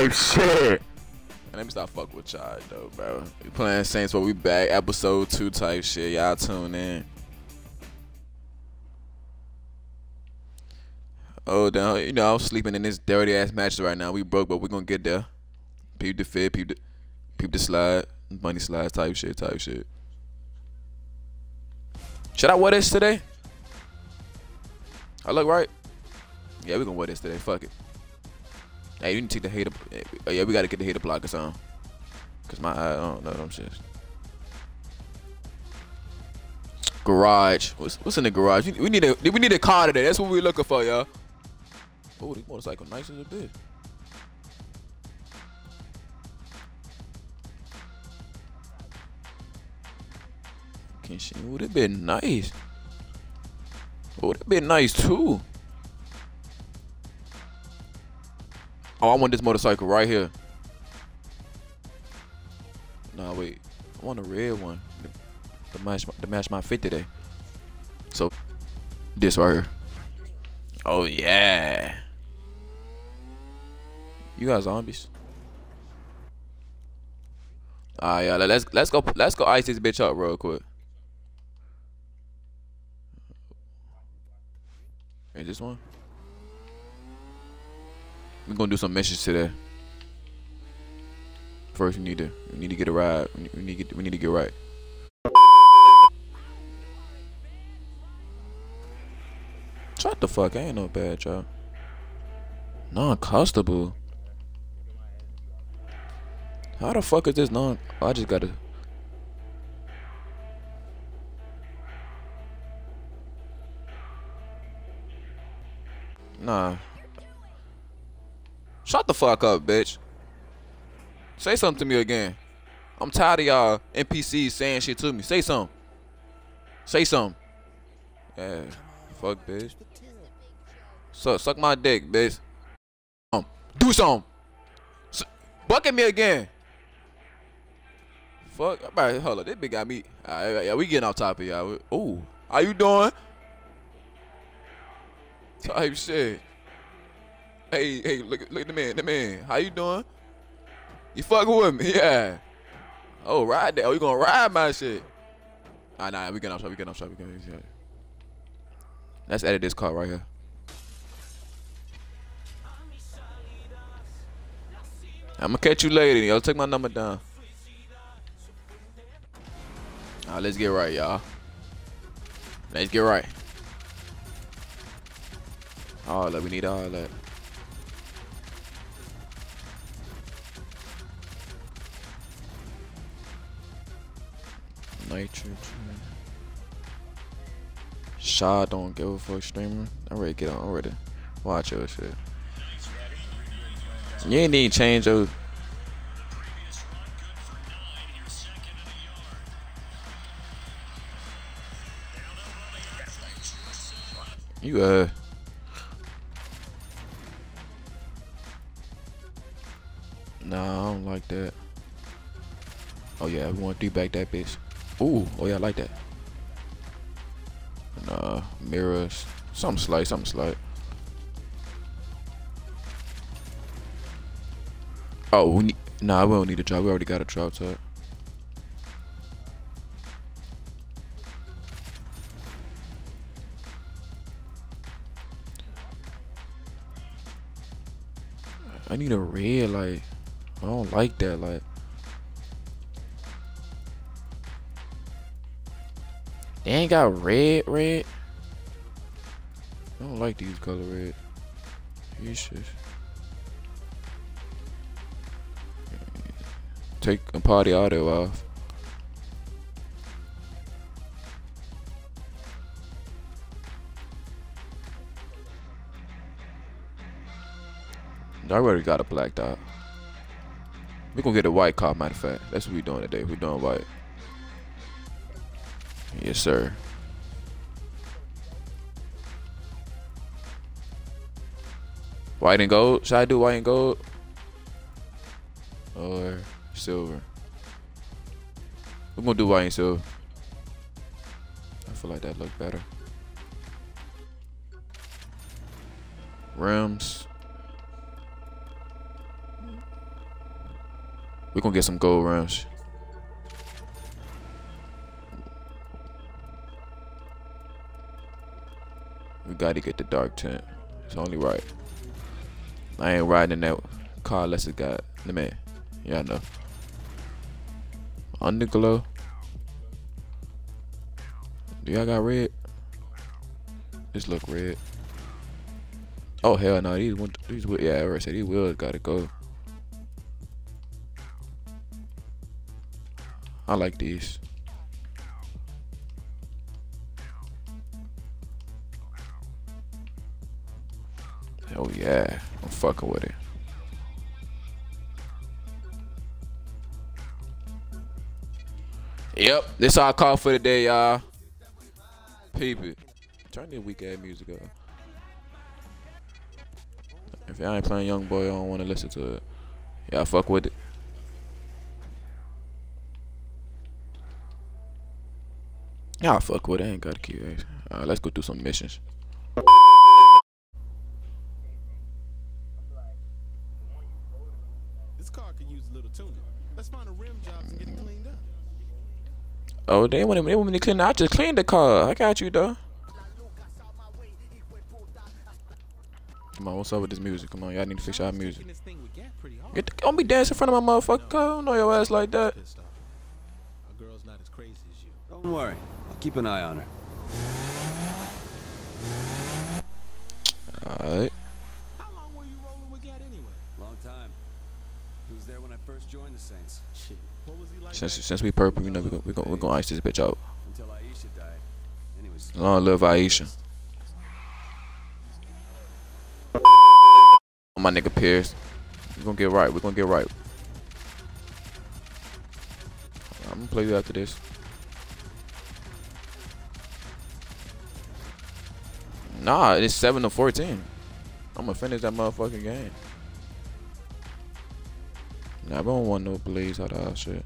Type shit. Let me stop fucking with y'all though, bro. We playing Saints, but we back. Episode 2 type shit. Y'all tune in. Oh, damn. You know, I'm sleeping in this dirty ass match right now. We broke, but we gonna get there. Peep the fit, peep the slide. Money slides type shit. Should I wear this today? I look right? Yeah, we gonna wear this today. Fuck it. Hey, you need to take the hater. Oh, yeah, we gotta get the hater blockers on. Cause my eye, I don't know them shit. Garage. What's in the garage? We need a car today. That's what we looking for, y'all. Oh, this motorcycle nice as a bitch. Would it been nice? Would it been nice too? Oh, I want this motorcycle right here. Nah, wait. I want a red one to match my fit today. So this right here. Oh yeah. You got zombies? Yeah. Let's go ice this bitch up real quick. Hey, this one. We're gonna do some missions today. First, we need to get a ride. We need to get right. Shut the fuck! I ain't no bad job. Non-custable. How the fuck is this non? Oh, I just gotta. Nah. Shut the fuck up, bitch. Say something to me again. I'm tired of y'all NPCs saying shit to me. Say something. Say something. Yeah. Fuck, bitch. Suck my dick, bitch. Do something. Buck at me again. Fuck. Alright, hold up. This bitch got me. Alright, yeah, we getting off topic, y'all. Ooh. How you doing? Type shit. Hey, look at the man. How you doing? You fucking with me? Yeah. Oh, ride that. Oh, you gonna ride my shit? Nah, we getting off topic. Let's edit this car right here. I'ma catch you later. Yo, take my number down. Alright, let's get right, y'all. Let's get right. All that, we need all that. Nitrogen. Shaw don't give a fuck streamer. I'm ready to get on. I'm ready to watch your shit. You ain't need to change those. You Nah, I don't like that. Oh yeah, we want to back that bitch. Ooh, oh yeah, I like that. Nah, mirrors. Something slight. Oh, we don't need a drop. We already got a drop top. I need a red light. I don't like that light. They ain't got red. I don't like these color red. You should take a party audio off. I already got a black dot. We're gonna get a white car, matter of fact. That's what we're doing today. We're doing white. Yes, sir. White and gold? Should I do white and gold? Or silver? We're gonna do white and silver. I feel like that look better. Rims. We gonna get some gold rounds. We gotta get the dark tent. It's only right. I ain't riding in that car unless it got the man. Yeah, I know. Underglow. Do y'all got red? This look red. Oh hell no, these yeah, I already said these wheels gotta go. I like these. Oh yeah, I'm fucking with it. Yep, this our call for the day, y'all. Peep it. Turn this weak ass music up. If y'all ain't playing Young Boy, I don't want to listen to it. Y'all fuck with it. Y'all fuck with it. I ain't got to keep it. Let's go do some missions. This car could use a little tuning. Let's find a rim job to get it cleaned up. Oh, they want me to clean. I just cleaned the car. I got you though. Come on, what's up with this music? Come on, y'all need to fix y'all music. Don't be dancing in front of my motherfucker car. I don't know your ass like that. Our girl's not as crazy as you. Don't worry, I'll keep an eye on her. Alright. How long were you rolling with Gat anyway? Long time. He was there when I first joined the Saints. Shit. What was he like? Since we purple, you know we gonna ice this bitch out. Until Aisha died. And he was Long live Aisha. My nigga Pierce. We're gonna get right. We're gonna get right. I'm gonna play you after this. Nah, it's 7-14. I'm gonna finish that motherfucking game. Nah, I don't want no blaze out of our shit.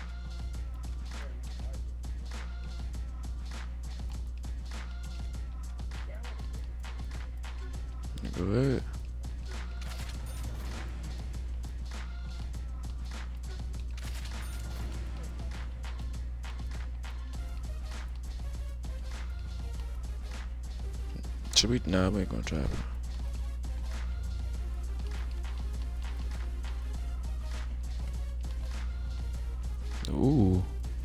Go ahead. Should we? Nah, we ain't gonna try it. Ooh.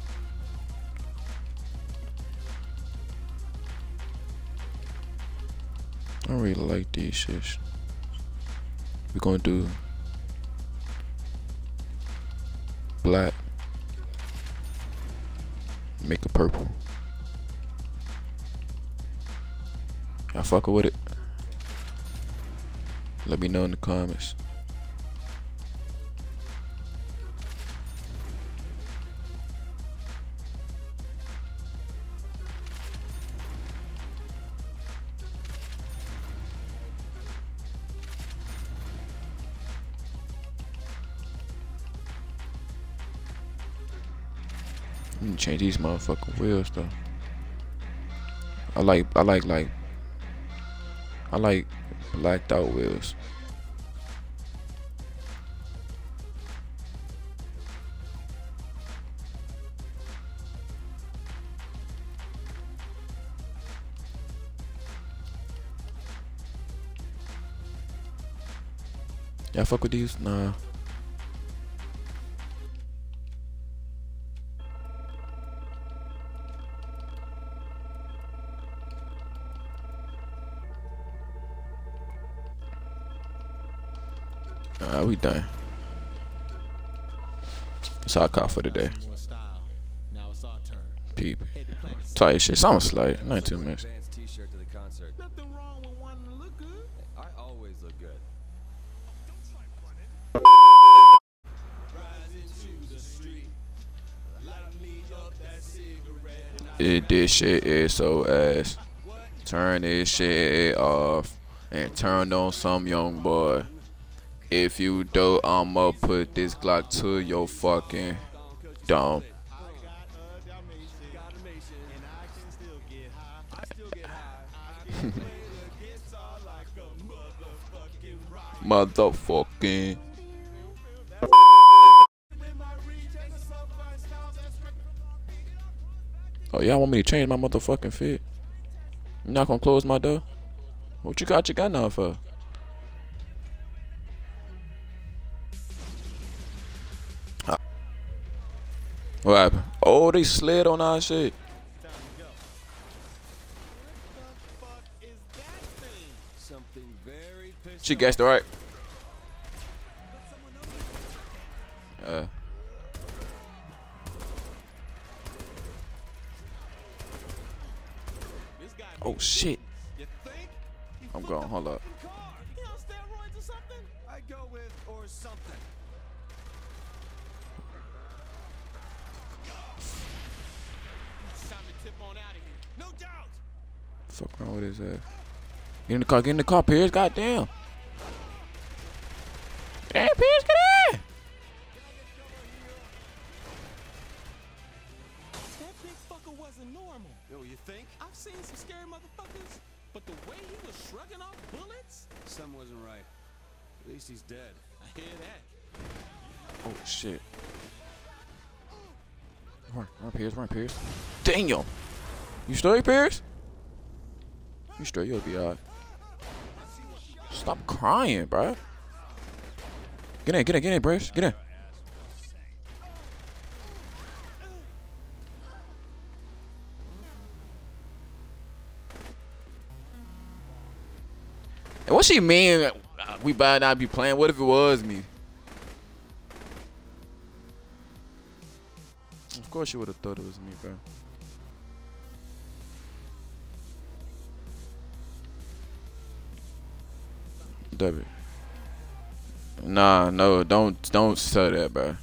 I don't really like these shits. We're gonna do black. Make it purple. Y'all fuckin' with it? Let me know in the comments. Let me change these motherfucking wheels though. I like blacked out wheels. Y'all fuck with these? Nah. Alright, we done. That's all I caught for today. Now it's our turn. Peep. Tight shit. Sounds slight. 19 minutes. T-shirt to the concert. Nothing wrong with wanting to look good. I always look good. This shit is so ass. Turn this shit off and turn on some young boy. If you do, I'ma put this Glock to your fucking dome. Motherfucking. Oh, y'all want me to change my motherfucking fit? You not gonna close my door? What you got your gun out for? What happened? Oh, they slid on our shit. Fuck is that thing? Something very pissed She guessed it right. This guy Oh shit. you think? He I'm fucked going. up Hold the up. fucking car. He on steroids or something? I go with or something. It's time to tip on out of here. No doubt. Fuck wrong with his ass? Get in the car. Get in the car, Pierce. Goddamn. Damn, Pierce, get in. That big fucker wasn't normal. Oh, you think? I've seen some scary motherfuckers, but the way he was shrugging off bullets, Something wasn't right. At least he's dead. I hear that. Oh shit. Run, Pierce. Run, Pierce. Damn. You straight, Pierce? You straight? You'll be alright. Stop crying, bruh. Get in, Bruce. Get in. And what she mean? We better not be playing. What if it was me? Of course you would have thought it was me, bro. Debbie. Nah, no, don't say that, bro.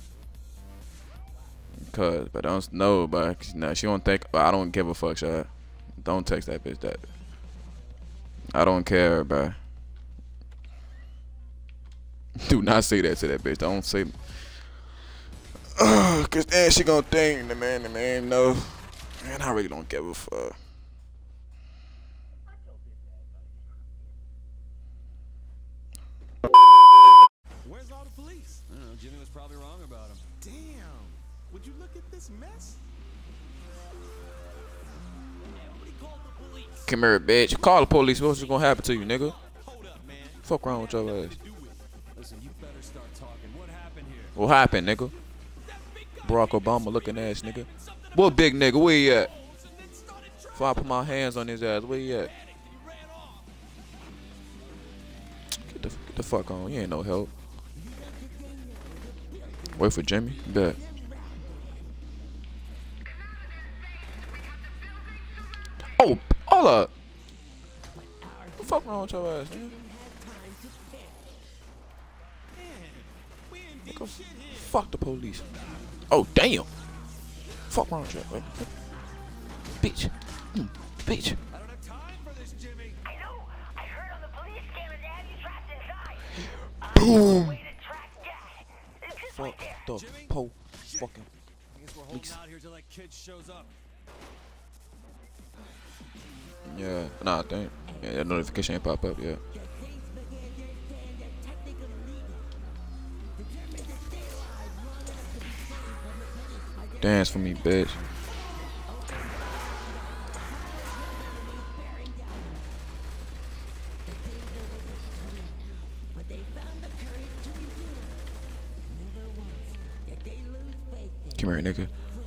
But don't know, bro. Nah, she don't think. I don't give a fuck, shot. Don't text that bitch that. I don't care, bro. Do not say that to that bitch. Don't say. Cause then she gonna think the man no. Man, I really don't give a fuck. Where's all the police? I don't know. Jimmy was probably wrong about him. Damn. Would you look at this mess? Nobody called the police. Come here, bitch. Call the police. What's gonna happen to you, nigga? Hold up, man. Fuck wrong with your ass. Do it. Listen, you better start talking. What happened here? What happened, nigga? Barack Obama looking ass nigga. What big nigga? Where he at? Before I put my hands on his ass, where he at? Get the fuck on. You ain't no help. Wait for Jimmy. Bet. Oh, hold up. What the fuck wrong with your ass, man? We in deep Go shit here. fuck the police. Oh, damn. Fuck wrong with you, right? Bitch. Bitch. I don't have time for this, Jimmy. I know. I heard on the police scanner they have you trapped inside. Boom. Way to track Jack. It's just right Fuck there. the Jimmy? po fucking. I guess we're holding out here till that kid shows up. Yeah, nah, I think. Yeah, that notification ain't pop up yet. Dance for me, bitch. Come here, nigga.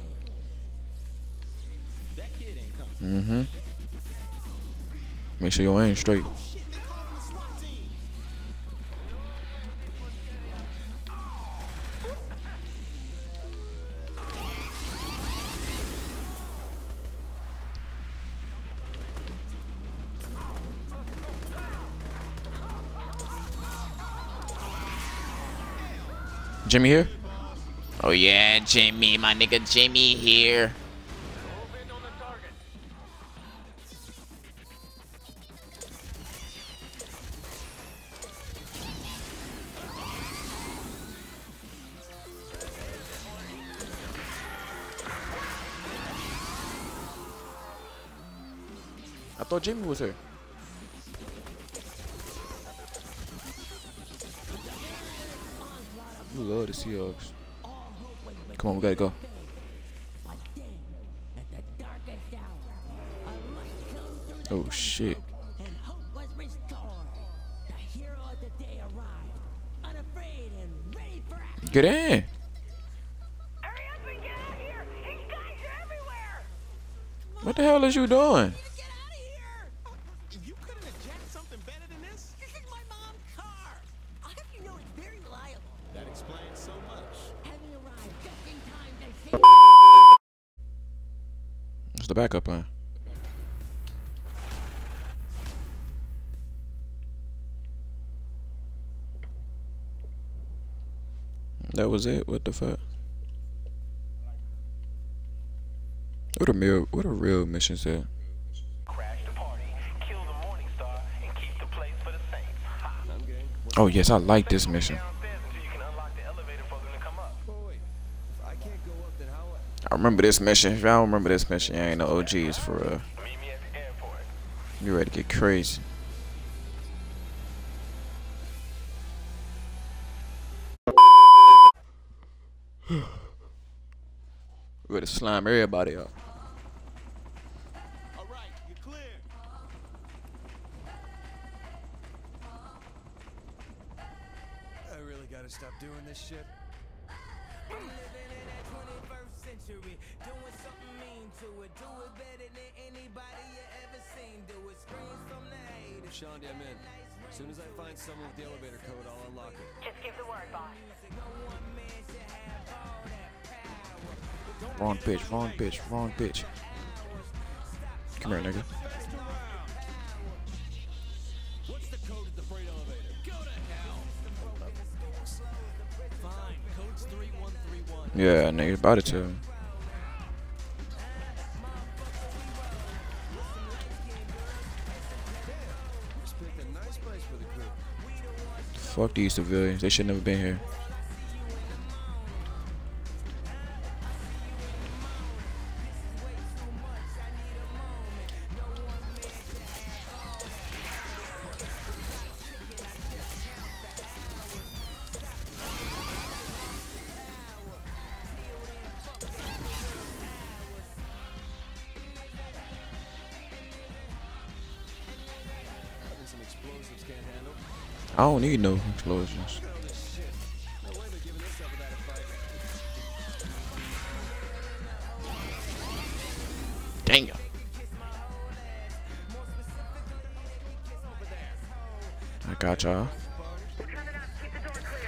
That kid ain't coming. Mm-hmm. Make sure your aim straight. Shit, they called the SWAT team. Jimmy here? Oh yeah, Jimmy, my nigga Jimmy here. I thought Jimmy was here. We love the Seahawks. Come on, we gotta go. Oh shit. And hope was restored. The hero of the day arrived, unafraid and ready for action. Get in. Hurry up and get out here! These guys are everywhere! What the hell is you doing? Get out of here! You couldn't have jacked something better than this? This is my mom's car. I have you know it's very reliable. That explains so much. Having arrived just in time to save. What's the backup on? That was it. What the fuck? What a real mission said. Crash the party, kill the Morning Star, and keep the place for the Saints. Ha! I'm game. Oh yes, I like this mission. Downstairs until you can unlock the elevator for them to come up. Oh, wait. If I can't go up, then how? I remember this mission. If y'all don't remember this mission, y'all ain't no OGs for real. Meet me at the airport. You ready to get crazy? We ready to slime everybody up. All right, you're clear. I really gotta stop doing this shit. I'm living in that 21st century, doing something mean to it. Do it better than anybody you ever seen. Do it, screams from the haters. Shaundi, I'm in. As soon as I find someone with the elevator code, I'll unlock it. Just give the word, boss. No one man should have all that power. Wrong bitch, wrong bitch, wrong bitch. Come here, nigga. What's the code at the freight elevator? Go to hell. Fine, code's 3131. Yeah, nigga, about it too. Just picked a nice place for the crew. Fuck these civilians. They should never been here. Having some explosives can't handle. I don't need no explosions. Look at all this shit. No way they're giving this up without a fight. Damn. I got y'all. We're coming up. Keep the door clear.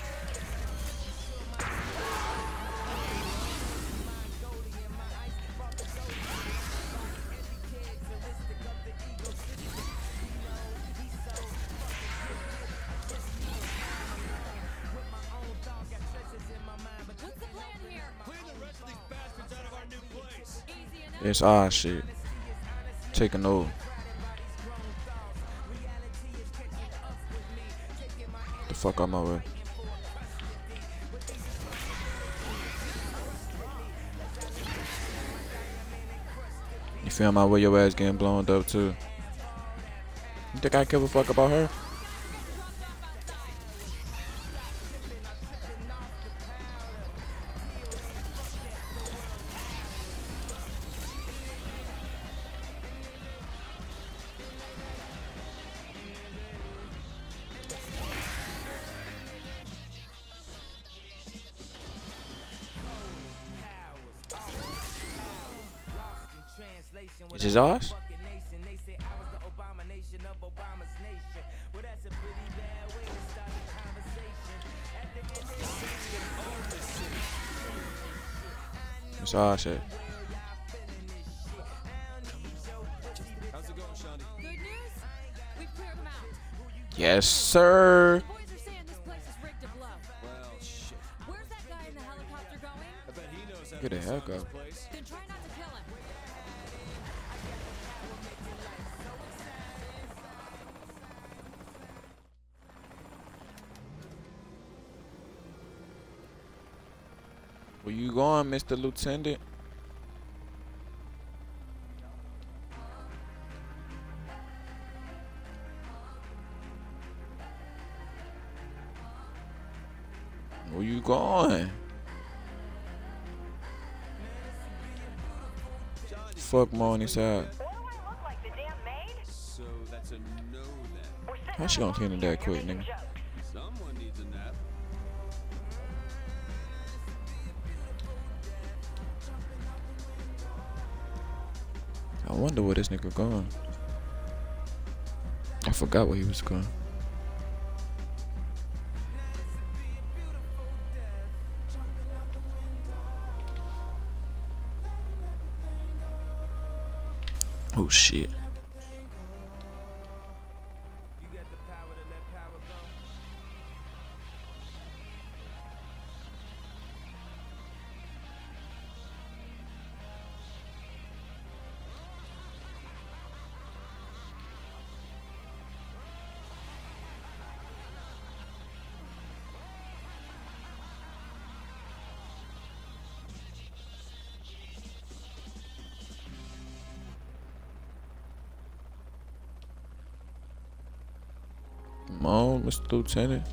What's the plan here? Clean the rest of these bastards out of our new place. Easy enough. It's our shit. Taking over. The fuck out my way. You feel my way? Your ass getting blown up too. You think I give a fuck about her? This is ours? It's our shit. How's it going, Shaundi? Good news? We've cleared them out. Yes, sir. The boys are saying this place is rigged to blow. Well, shit. Where's that guy in the helicopter going? I bet he knows how Get to the get heck this up. place. Then try not to kill him. Where you going, Mr. Lieutenant? Where you going? Fuck Money's out. What do I look like, the damn How she gonna clean it that quick, nigga? Someone needs a nap. I wonder where this nigga going. I forgot where he was going. Oh shit. Come on, Mr. Lieutenant.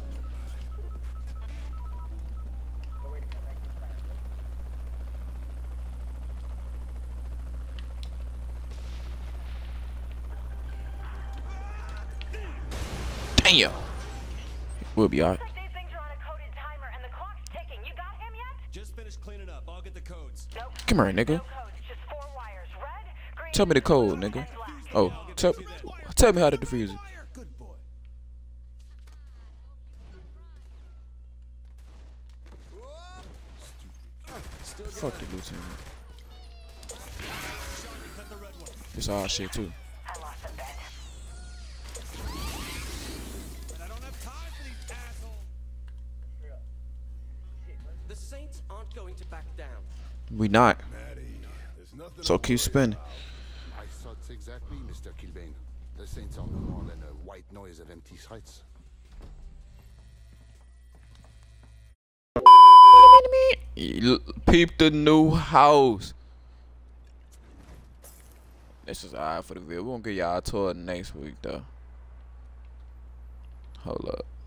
Damn. We'll be alright. These things are on a coded timer and the clock's ticking. You got him yet? Just finished cleaning up. I'll get the codes. Nope. Come here, nigga. No codes, just 4 wires. Red, green, Tell me the code, blue, nigga. and black. Oh, tell me how to defuse it. Good boy. Fuck the lieutenant. It's all shit too. I lost a bet. I don't have time for these assholes. The Saints aren't going to back down. We not. So keep spinning. I thought exactly, Mr. Kilbane. The Saints are no more than a white noise of empty threats. Peep the new house. This is alright for the video. We're gonna get y'all a tour next week though. Hold up.